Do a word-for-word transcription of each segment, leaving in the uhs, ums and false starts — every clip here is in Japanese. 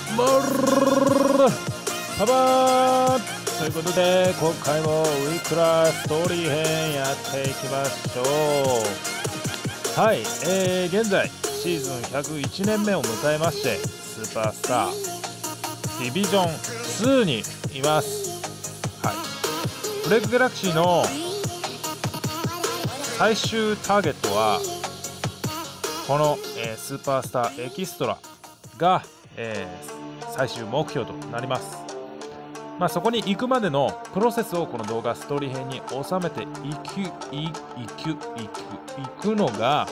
モルパパーということで、今回もウィークラストーリー編やっていきましょう。はい、えー、現在シーズンひゃくいちねんめを迎えまして、スーパースターディビジョンツーにいます。はい、ブレイクギャラクシーの最終ターゲットはこの、えー、スーパースターエキストラが、えー、最終目標となります。まあ、そこに行くまでのプロセスをこの動画ストーリー編に収めていくいいくいくいくのが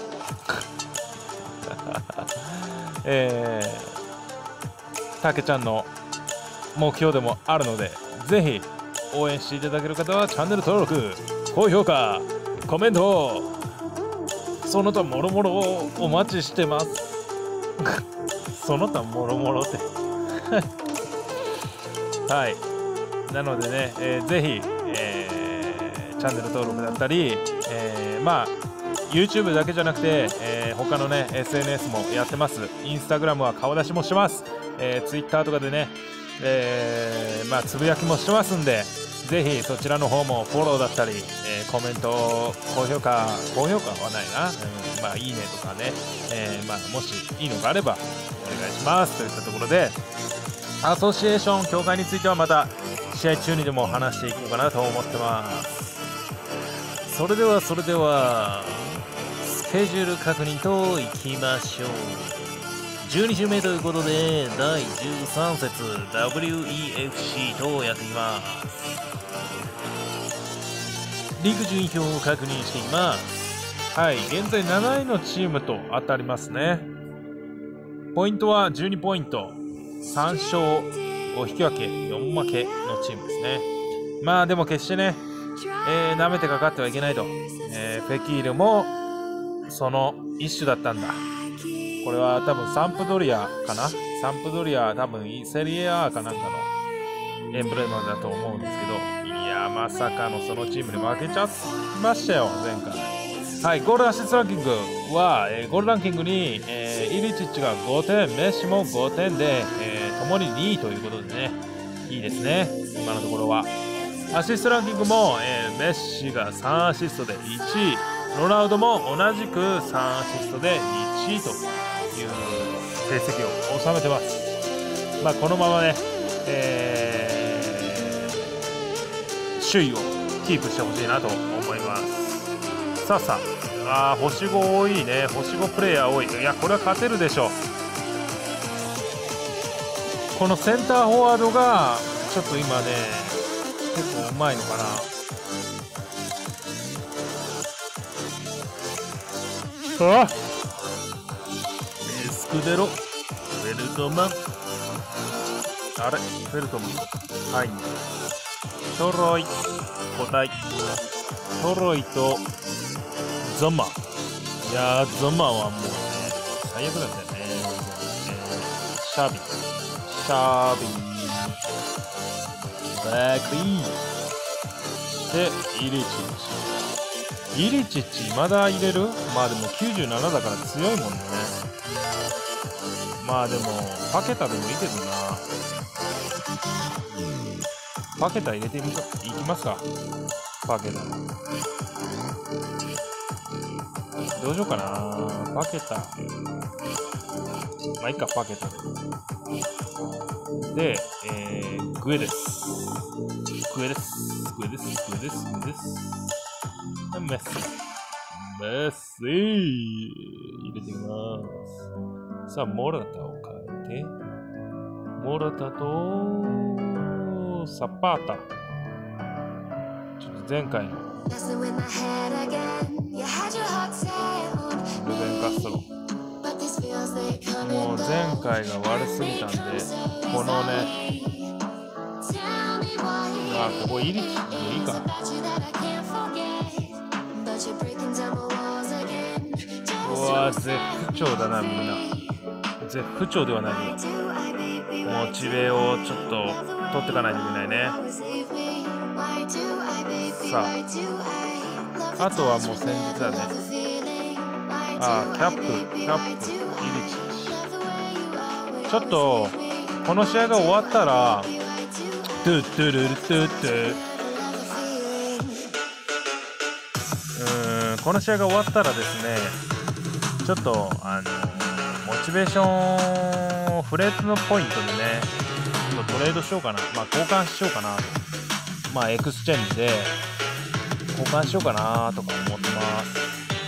えー、たけちゃんの目標でもあるので、ぜひ応援していただける方はチャンネル登録、高評価、コメント、その他もろもろをお待ちしてますその他もろもろってはい、なのでね、えー、ぜひ、えー、チャンネル登録だったり、えー、まあ YouTube だけじゃなくて、えー、他のね エスエヌエス もやってます。インスタグラムは顔出しもしてます。えー、Twitter とかでね、えー、まあつぶやきもしてますんで、ぜひそちらの方もフォローだったり、えー、コメント、高評価、高評価はないな、うん、まあいいねとかね、えー、まあもしいいのがあればお願いしますといったところで、アソシエーション協会についてはまた試合中にでも話していこうかなと思ってます。それではそれではスケジュール確認といきましょう。じゅうに週目ということでだいじゅうさん節 ダブリューイーエフシー とやっていきます。リーグ順位表を確認していきます。はい、現在なないのチームと当たりますね。ポイントはじゅうにポイント、さん勝ご引き分けよん負けのチームですね。まあでも決してね、えー、舐めてかかってはいけないと、えー、フェキールもその一種だったんだ。これは多分サンプドリアかな、サンプドリア多分セリエ A かなんかのエンブレムだと思うんですけど、いやまさかのそのチームに負けちゃいましたよ前回。はい、ゴールアシストランキングは、えー、ゴールランキングに、えー、イリチッチがごてん、メッシもごてんで、えー、共ににいということでね、いいですね今のところは。アシストランキングも、えー、メッシがさんアシストでいちい、ロナウドも同じくさんアシストでいちいという成績を収めてます。まあこのままね、えー、首位をキープしてほしいなと思います。さあさあ、あー星ご多いね、星ごプレイヤー多い。いやこれは勝てるでしょう。このセンターフォワードがちょっと今ね結構うまいのかな。あエスクデロ、フェルトマン、あれフェルトマン、はい、トロイ、交代、トロイとゾマ。いやーゾマはもうね最悪なんだよね。シャービーシャービーバックリーでイリチッチ、イリチッチまだ入れる。まあでもきゅうじゅうななだから強いもんね。まあでもパケタでもいいけどな。パケタ入れてみかいきますか。パケタどうしようかな。パケタまあいいか、パケタでで、えー、グエですグエですグエですグエですグエですメッシメッシ入れていきます。さあモラタを変えて、モラタとサパータ、ちょっと前回のルベン・カストロ、もう前回が悪すぎたんで、このねあここイリチッチでいいか。うわ絶不調だなみんな。絶不調ではないよ。モチベをちょっと取っていかないといけないね。さああとはもう戦術だね。あキャップキャップイリチッチ、ちょっとこの試合が終わったらトゥットゥルルトゥットゥうーんこの試合が終わったらですね、ちょっとあのモチベーションをフレーズのポイントでねちょっとトレードしようかな、まあ交換しようかなと、まあエクスチェンジで交換しようかなとか思ってます。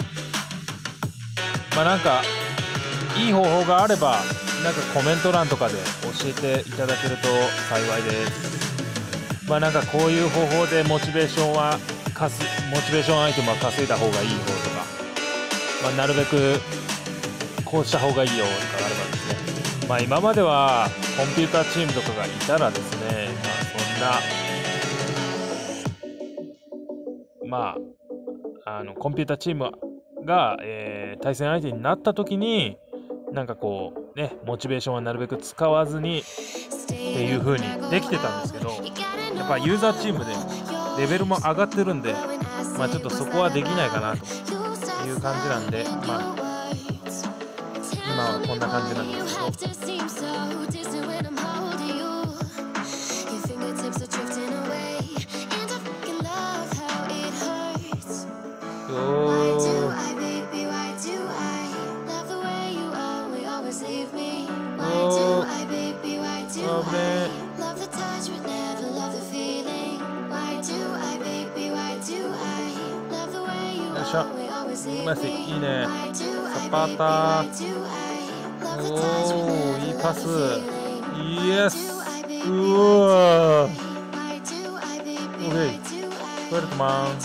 まあなんかいい方法があればなんかコメント欄とかで教えていただけると幸いです。まあなんかこういう方法でモチベーションはかすモチベーションアイテムは稼いだ方がいい方とか、まあ、なるべくこうした方がいいよとかあればですね、まあ今まではコンピューターチームとかがいたらですね、まあそんなまああのコンピューターチームが、えー、対戦相手になった時になんかこうねモチベーションはなるべく使わずにっていう風にできてたんですけど、やっぱユーザーチームでレベルも上がってるんで、まあちょっとそこはできないかなという感じなんで、まあ今はこんな感じなんですけど、おーおー危ねえ。よいしょ、マジいいね。サパーター、おーいいパス、イエス、うわー、オッケー、ウェルトマン、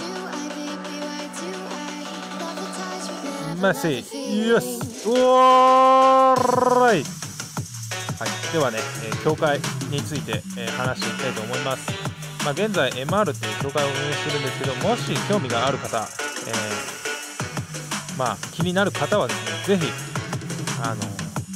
メッシ、イエス、おーらい。はい、ではね、えー、協会について、えー、話していきたいと思います。まあ、現在 エムアール という協会を運営してるんですけど、もし興味がある方、えー、まあ気になる方はですね、ぜひあの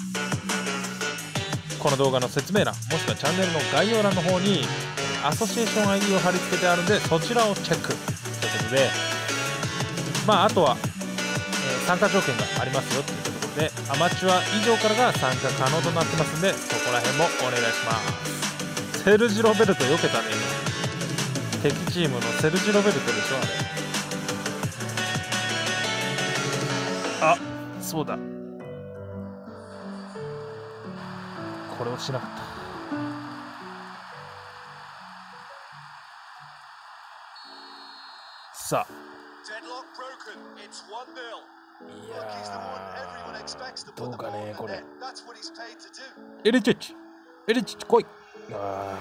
この動画の説明欄もしくはチャンネルの概要欄の方にアソシエーション アイディー を貼り付けてあるんで、そちらをチェックということで、まああとは、えー、参加条件がありますよということで、アマチュア以上からが参加可能となってますんで、そこら辺もお願いします。セルジ・ロベルトよけたね。敵チームのセルジ・ロベルトでしょあれ。あ、そうだ、これをしなかった。さあ、いやーどうかねこれ。エリチッチエリチッチ来い。あ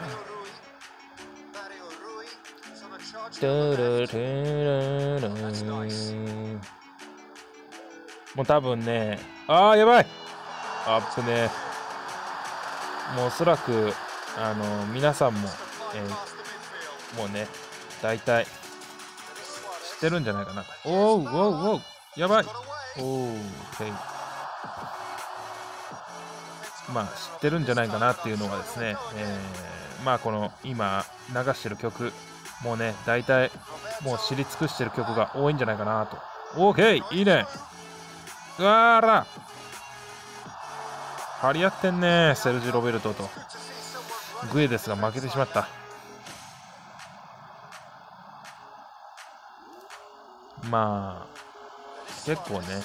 ーもう多分ね、あーやばい、アップね。もうおそらくあの皆さんも、えー、もうね大体知ってるんじゃないかな。おうおうおう、やばい。おう、OK。まあ知ってるんじゃないかなっていうのはですね、えー、まあこの今流してる曲もうね大体もう知り尽くしてる曲が多いんじゃないかなと。 OK、 いいね。うわーら張り合ってんねセルジ・ロベルトとグエですが負けてしまった。まあ結構ね、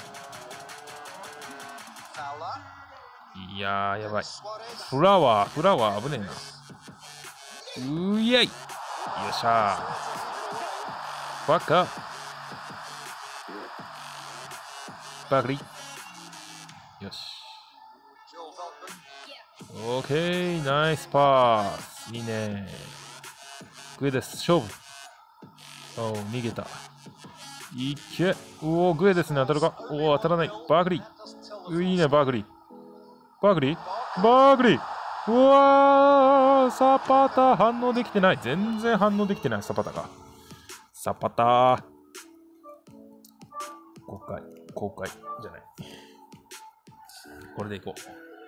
いやーやばい。フラワーフラワー危ねえな。ういえい、よっしゃー、バカバグリ、よし、オーケー、ナイスパース、いいね。グエです、勝負。おお、逃げた。いけ、おお、グエですね、当たるか。おお、当たらない。バーグリー、いいね、バーグリー、バーグリー、バーグリー、うわー、サパタ反応できてない。全然反応できてない、サパタが。サパタ公開、公開じゃない。これでいこ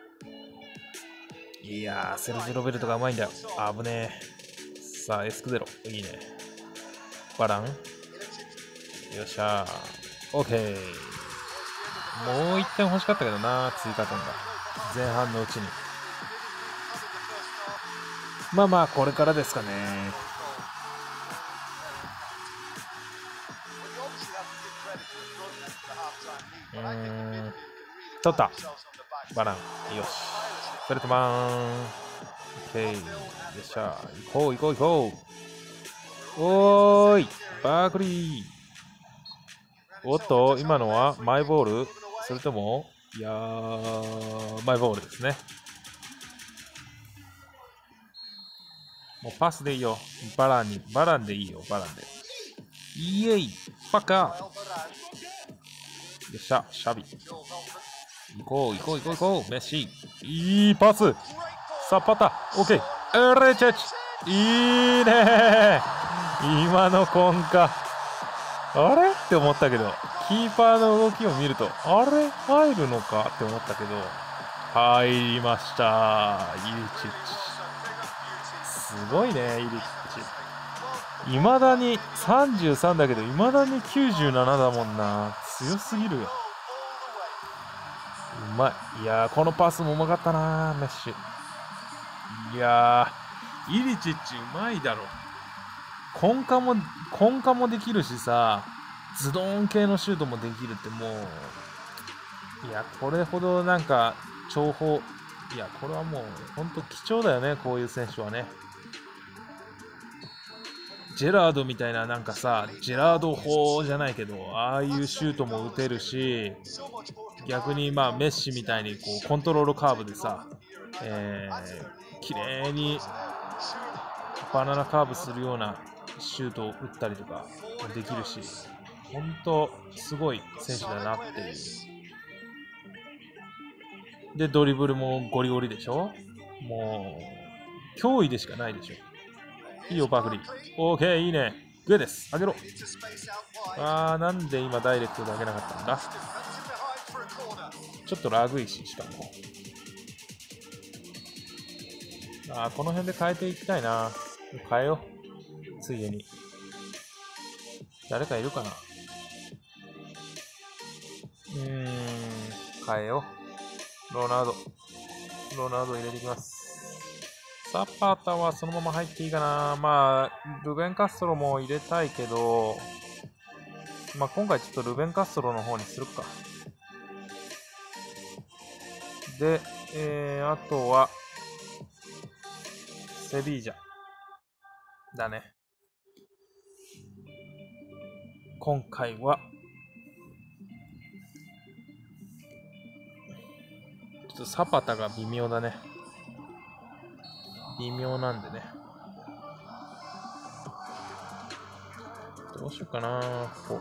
う。いやー、セルジ・ロベルトがうまいんだよ。あぶねえ。さあ、エスクゼロ。いいね。バラン。よっしゃー。オッケー。もういってん欲しかったけどな、追加点が。前半のうちに。 まあまあこれからですかね。うーん、取った。バラン、よし。フェルトマン、オッケー、よっしゃ、行こう行こう行こう。おーい、バークリー。おっと、今のはマイボール、それとも、いやー、マイボールですね。もうパスでいいよ。バランに、バランでいいよ、バランで。イエイ、パカー。よっしゃ、シャビ。行こう、行こう、行こう、行こう、メッシ。いいパス。サパタ、オッケー。エレチェチ。いいねー。今のコンカ。あれって思ったけど、キーパーの動きを見ると、あれ入るのかって思ったけど、入りました。イリチッチ。すごいね、イリチッチ。いまだにさんじゅうさんだけど、いまだにきゅうじゅうななだもんな。強すぎるよ。うまい。いやー、このパスもうまかったな、メッシ。いやー、イリチッチうまいだろ。コンカも、コンカもできるしさ、ズドーン系のシュートもできるってもう、いや、これほどなんか、重宝、いや、これはもう、ほんと貴重だよね、こういう選手はね。ジェラードみたいな、なんかさ、ジェラード法じゃないけど、ああいうシュートも打てるし、逆にまあ、メッシみたいにこうコントロールカーブでさ、えー、綺麗にバナナカーブするようなシュートを打ったりとかできるし、本当すごい選手だなっていう。で、ドリブルもゴリゴリでしょ。もう、脅威でしかないでしょ。いいよ、バークリー。オーケー、いいね。上です。上げろ。あー、なんで今ダイレクトで上げなかったんだ。ちょっとラグいし、しかも。あー、この辺で変えていきたいな。変えよう。ついでに。誰かいるかな。うーん、変えよう。ロナウド。ロナウド入れていきます。サパタはそのまま入っていいかな。まあ、ルベン・カストロも入れたいけど、まあ今回ちょっとルベン・カストロの方にするか。で、えー、あとは、セビージャ。だね。今回は、ちょっとサパタが微妙だね。微妙なんでね。どうしようかな。こう。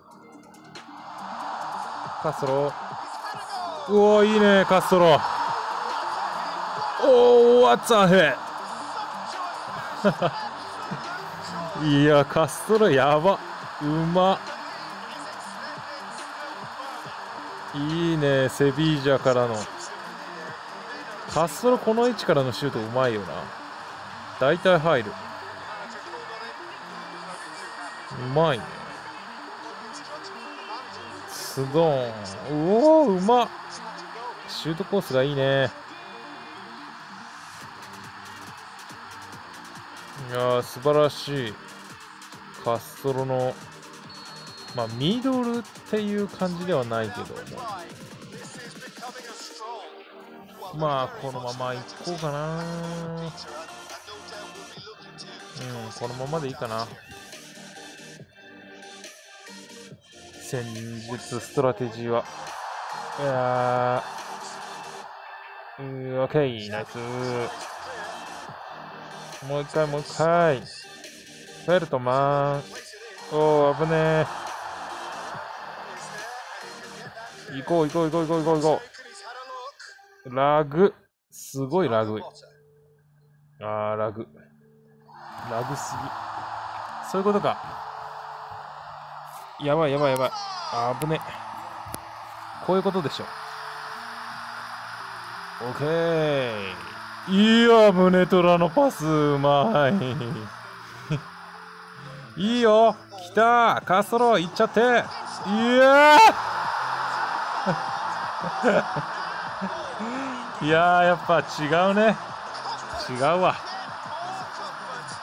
カストロ。うおー、いいね、カストロ。おー、What's a hit いや、カストロやば。うま。いいね、セビージャからの。カストロこの位置からのシュートうまいよな。大体入る。うまいね。スドーン。うおー、うまっ。シュートコースがいいね。いやー、素晴らしい。カストロの、まあ、ミドルっていう感じではないけども。まあ、このまま行こうかな。うん、このままでいいかな。戦術、ストラテジーは。いやー、オッケー、ナイス。もう一回、もう一回。フェルトマン。おー、危ねえ。行こう、行こう、行こう、行こう、行こう、行こう。ラグ。すごいラグ。あー、ラグ。ラグすぎ。そういうことか。やばい、やばい、やばい。あぶね。こういうことでしょ。オッケー。いや、胸トラのパス、うまい。いいよ。来た。カストロ、いっちゃって。いやーいやー、やっぱ違うね。違うわ。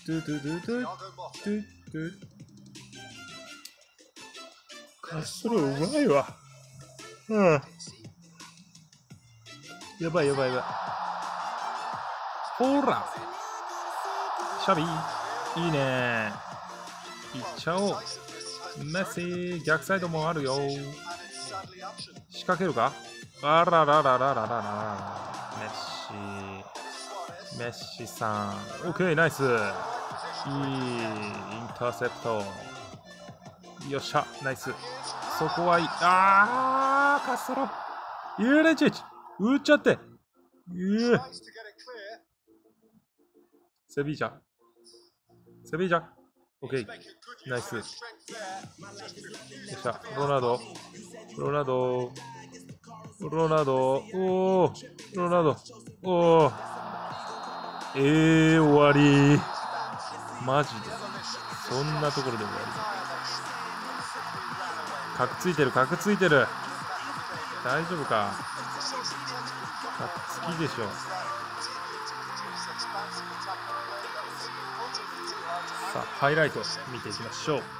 ドゥドゥドゥドゥドゥドゥ。カストロうまいわ。うん。やばいやばいやばい。ほらシャビいいね。いっちゃおう。メッシー、逆サイドもあるよ。仕掛けるか。あららららららら。メッシー。メッシさん。オッケー、ナイス。いい。インターセプト。よっしゃ、ナイス。そこはいい。あー、カストロ。ユーレチッチ。打っちゃって。うー。セビージャ。セビージャ。オッケー。ナイス。よっしゃ。ロナウド。ロナウド。ロナウド。おー。ロナウド。おー。えー、終わり。マジで。そんなところで終わり。角ついてる、角ついてる。大丈夫か。角つきでしょ。さあ、ハイライト見ていきましょう。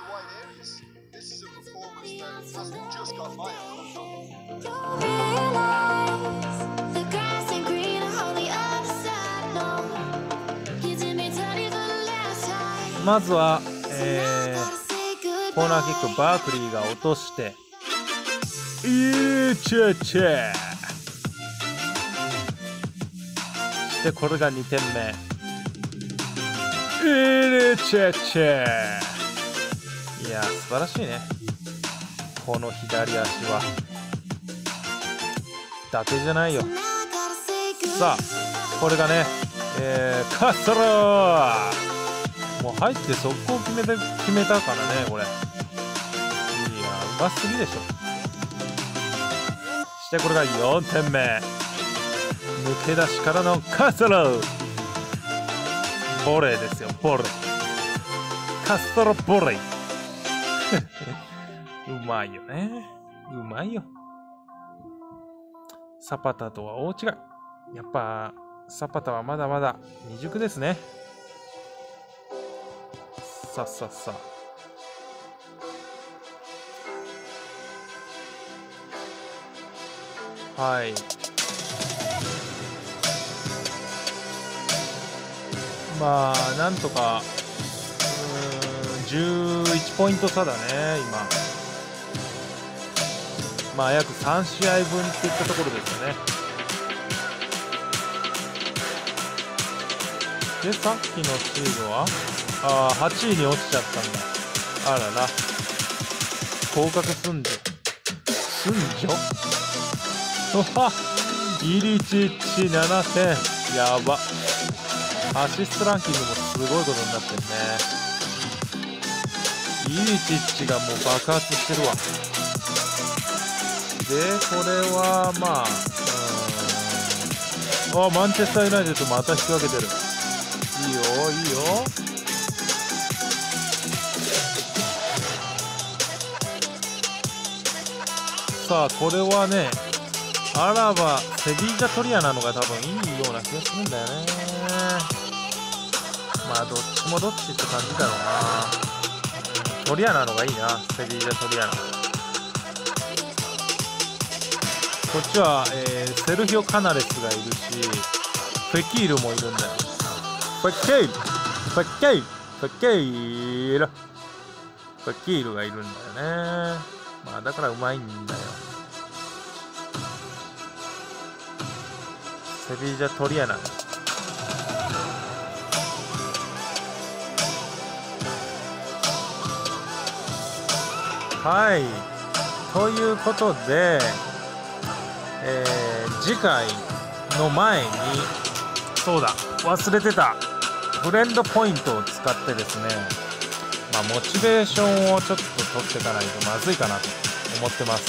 まずは、えー、コーナーキックバークリーが落としていいチェチェで、これがにてんめ。いいチェチェ。いや、素晴らしいね。この左足は伊達じゃないよ。さあ、これがね、えー、カストロー。もう入って速攻決めた、決めたからね、これ。いや、うますぎでしょ。そしてこれがよんてんめ。抜け出しからのカストロー。ボレーですよ、ボレー。カストロボレー。うまいよね。うまいよ。サパタとは大違い。やっぱ、サパタはまだまだ未熟ですね。さっさっさ。はい。まあ、なんとか、うーん、じゅういちポイント差だね、今。まあ、約さん試合分っていったところですよね。で、さっきのシードはああ、はちいに落ちちゃったんだ。あらら。降格すんじょ。すんじょうわ、イリチッチななてん。やば。アシストランキングもすごいことになってるね。イリチッチがもう爆発してるわ。で、これは、まあ、うーん。あ、マンチェスターユナイテッドまた引き分けてる。いいよ、いいよ。さあ、これはね、アラバ、セビージャトリアなのが多分いいような気がするんだよね。まあ、どっちもどっちって感じだろうな。トリアなのがいいな、セビージャトリアナ。こっちは、えー、セルヒオ・カナレスがいるし、フェキールもいるんだよ。フェキールフェキールフェキールフェキールがいるんだよね。まあだからうまいんだよ。セビージャトリアナ。 はい、ということで、えー、次回の前に、そうだ、忘れてた、フレンドポイントを使ってですね、まあ、モチベーションをちょっと取っていかないとまずいかなと思ってます。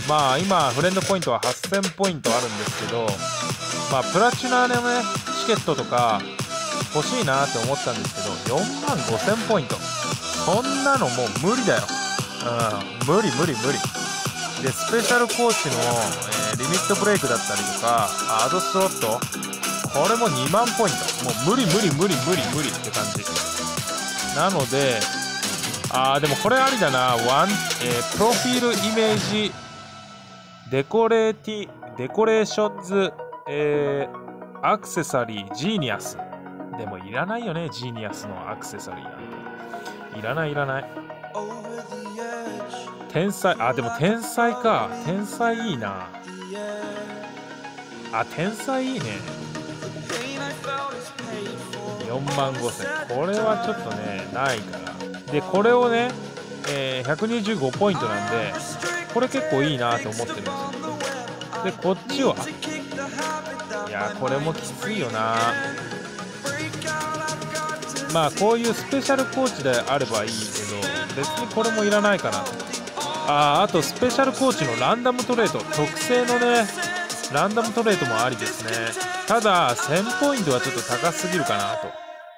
まあ今フレンドポイントははっせんポイントあるんですけど、まあプラチナのねチケットとか欲しいなって思ったんですけど、よんまんごせんポイント、そんなのもう無理だよ。うん、無理無理無理で、スペシャルコーチの、えー、リミットブレイクだったりとかアドスロット、これもにまんポイント、もう無理無理無理無理無理って感じなので、あーでもこれありだな、ワン、えー、プロフィールイメージデコレーティデコレーションズ、えー、アクセサリージーニアス、でもいらないよね、ジーニアスのアクセサリーなんていらないいらない。天才、あでも天才か、天才いいなあ、天才いいね。よんまんごせん、これはちょっとねないから。でこれをね、えー、ひゃくにじゅうごポイントなんで、これ結構いいなと思ってるんですよ。でこっちは、いやこれもきついよな。まあこういうスペシャルコーチであればいいけど、別にこれもいらないかな。ああとスペシャルコーチのランダムトレード、特製のねランダムトレードもありですね。ただせんポイントはちょっと高すぎるかなと。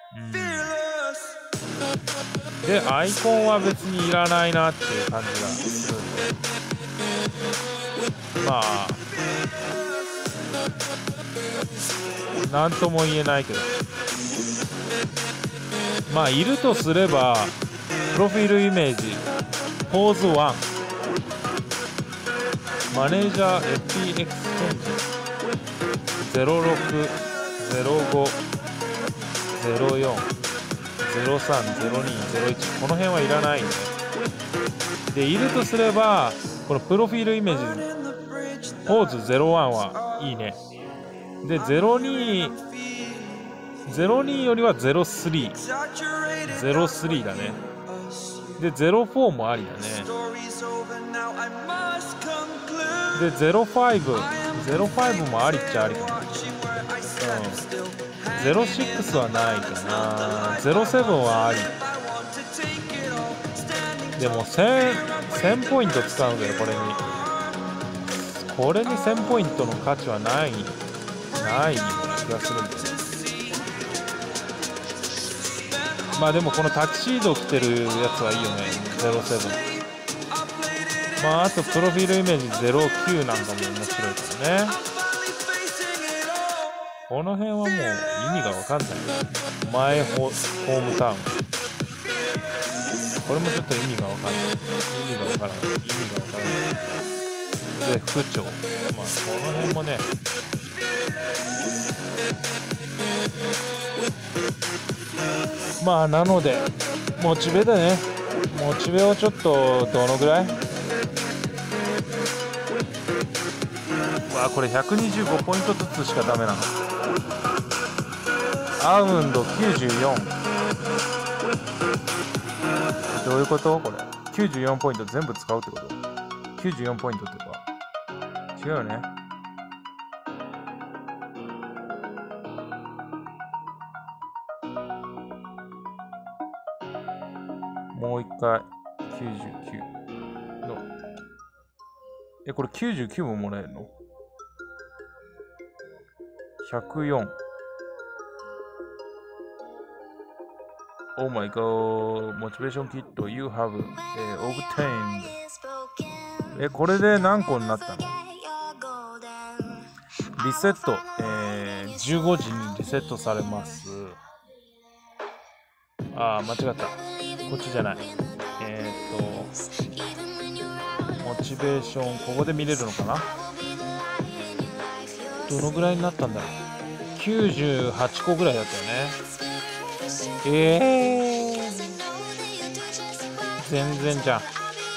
うんでアイコンは別にいらないなっていう感じがするんで、まあなんとも言えないけど、まあいるとすればプロフィールイメージポーズワン、マネージャー エフピーエクスチェンジゼロろく、ゼロご、ゼロよん、ゼロさん、ゼロに、ゼロいち、この辺はいらないね。でいるとすればこのプロフィールイメージポーズゼロワンはいいね。でゼロに、ゼロによりはゼロスリー、ゼロスリーだね。でゼロフォーもありだね。でゼロファイブ、ゼロファイブもありっちゃありかな。うん、ゼロシックスはないかな。ゼロセブンはあり。でもせん、せんポイント使うんだよこれに。これにせんポイントの価値はないないような気がするんだよね。まあでもこのタキシード着てるやつはいいよね、ゼロセブン。まああとプロフィールイメージゼロきゅうなんかも面白いからね。この辺はもう意味が分かんない。マイホ、ホームタウン、これもちょっと意味が分かんない。意味が分からない意味が分からないで副長、まあこの辺もね、まあなのでモチベだね。モチベをちょっとどのぐらい、わあこれひゃくにじゅうごポイントずつしかダメなの。アウンドきゅうじゅうよん、どういうこと？これきゅうじゅうよんポイント全部使うってこと？きゅうじゅうよんポイントってか違うよね。もう一回きゅうじゅうきゅうの、えこれきゅうじゅうきゅうももらえるの？ひゃくよん。Oh my god, motivation kit you have、えー、obtained。 えこれで何個になったの？リセット、えー、じゅうごじにリセットされます。あー間違った、こっちじゃない。えー、っとモチベーションここで見れるのかな。どのぐらいになったんだろう。きゅうじゅうはちこぐらいだったよね。えー、全然じゃん。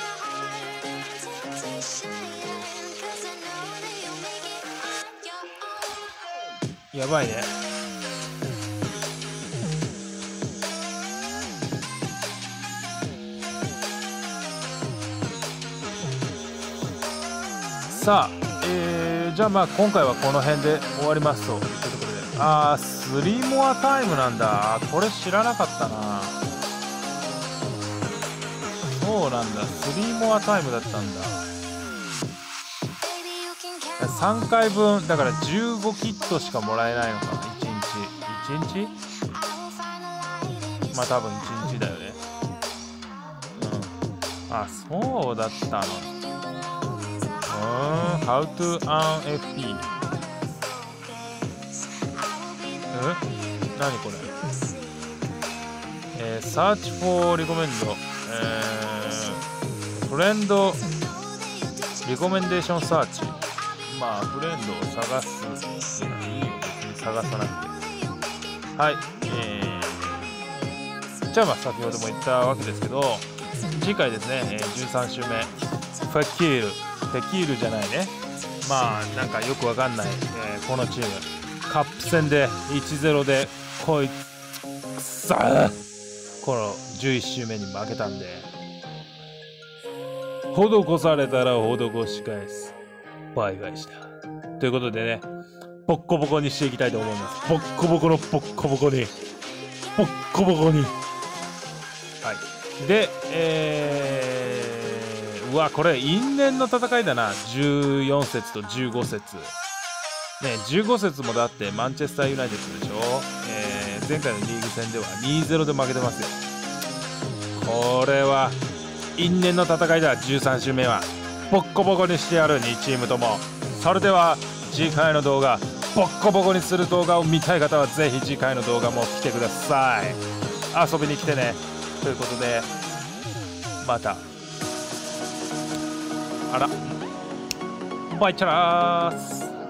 やばいね。 さあ、えー、じゃあまあ今回はこの辺で終わりますというところで、あー、スリーモアタイムなんだ。これ知らなかったな。そうなんだ、スリーモアタイムだったんだ。さんかいぶんだからじゅうごキットしかもらえないのかな。いちにちいちにち、まあ多分いちにちだよね。うん、あ、そうだったの。うん、How to earn エフピー。 うん、何これ。えー、Search for recommend、えー、フレンドリコメンデーションサーチ。まあフレンドを探す。いいよ、別に探さなくて。はい、えー、じゃあまあ先ほども言ったわけですけど、次回ですね、えー、じゅうさん週目、フェキールフェキールじゃないね、まあなんかよくわかんない、えー、このチームカップ戦で いちたいゼロ でこいつくそー、このじゅういち週目に負けたんで、施されたら施し返す。バイバイした。ということでね、ボッコボコにしていきたいと思います。ボッコボコのボッコボコに。ボッコボコに。はい。で、えー、うわ、これ因縁の戦いだな。じゅうよん節とじゅうご節。ね、じゅうご節もだってマンチェスターユナイテッドでしょ。えー、前回のリーグ戦では にたいゼロ で負けてますよ。これは因縁の戦いだ。じゅうさん週目はボッコボコにしてやる、にチームとも。それでは次回の動画、ボッコボコにする動画を見たい方はぜひ次回の動画も来てください。遊びに来てね。ということでまた、あらバイチャラーす。